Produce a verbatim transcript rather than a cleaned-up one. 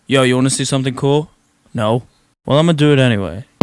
Yo, you want to see something cool? No? Well, I'm gonna do it anyway.